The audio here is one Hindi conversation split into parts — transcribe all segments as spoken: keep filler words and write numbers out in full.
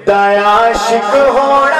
आशिक होना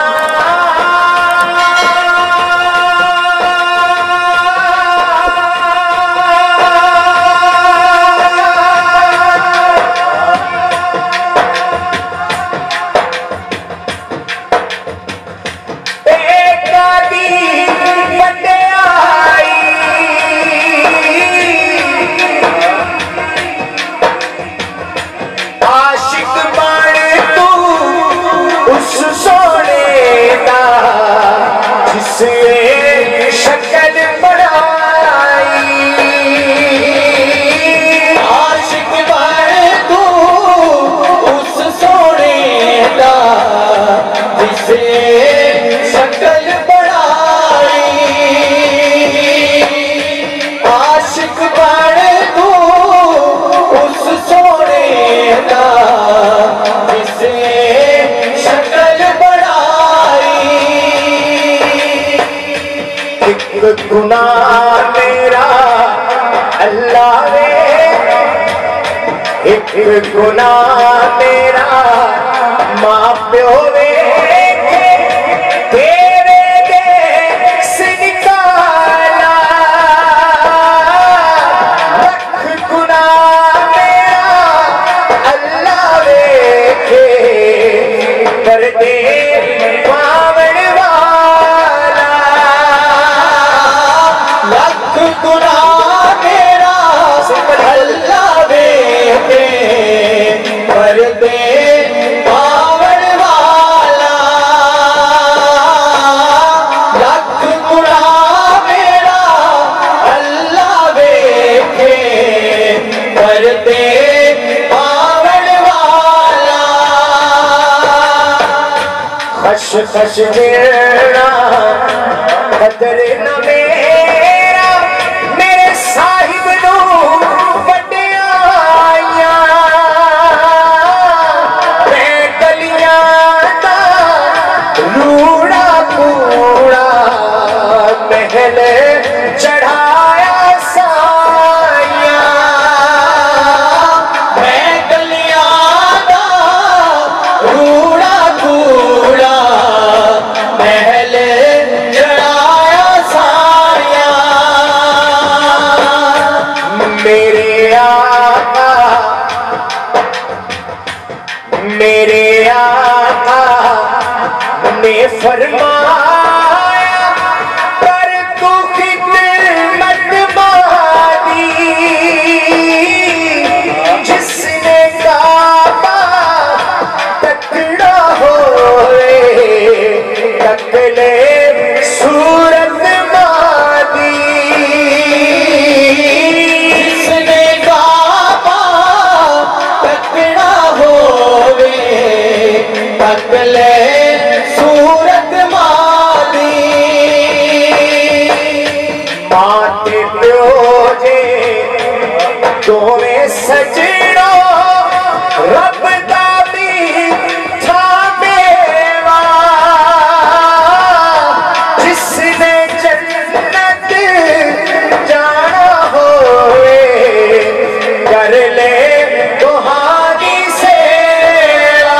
गुनाह मेरा अल्लाह वे, एक गुनाह मेरा माँ प्यो वे, तेरे देश निकाला लख गुनाह मेरा अल्लाह वे कर दे खश खश मेरा कदर न मेरा मेरे साहिब नू वड्याइया मैं गलियां दा रूड़ा कूड़ा महल चढ़ाया साइया मैं गलियां दा रूड़ा कूड़ा महल चढ़ाया साया मेरे आका मेरे आका ने फरमाया पर तू खिदमत मादी जिसने काबा तकड़ा होए तकले सूरत मादी जिसने काबा तकड़ा होवे तकले सूरत मादी माते प्यो जे दोवें सजड़ो रब दा भी था मेवा जिसने जन्नत जाना होए कर ले तुहारी सेवा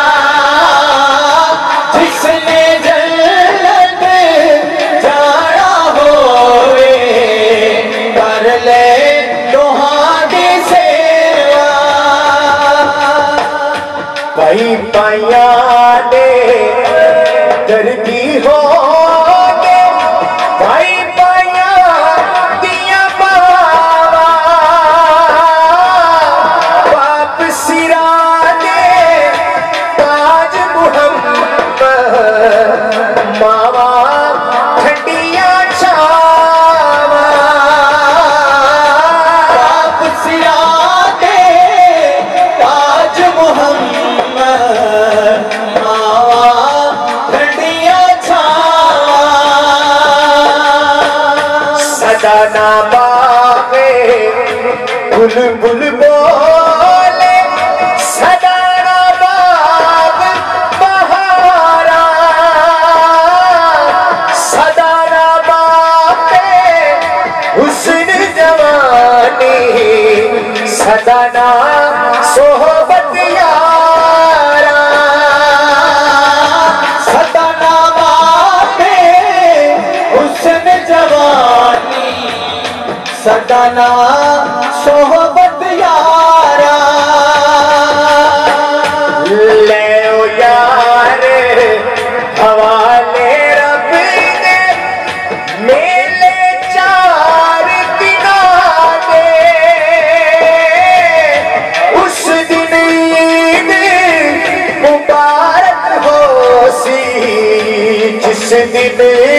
जिसने जन्नत जाना होए कर ले तुहारी सेवा भाई पाइया दे दर्दी हो भाई पाइया दिया बाबा बाप सिरा दे ताज मुहम्मद मावा ठंडिया छावा बाप सिरा दे ताज मुहम्मद मावा ठंडिया छावा सदा ना बावे बुलबुल बोले सदा ना बाग बहारा सदा ना बापे हुस्न जवानी सदा ना सोहबत यारा सदाना सोहबत यारा ले ओ यार हवाले रब दे मेले चार दिना दे उस दिन ईद मुबारक हो सी जिस दिन